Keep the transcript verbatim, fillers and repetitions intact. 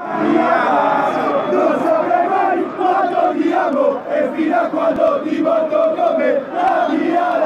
Non saprai mai quanto ti amo e fino a quando ti voglio come la mia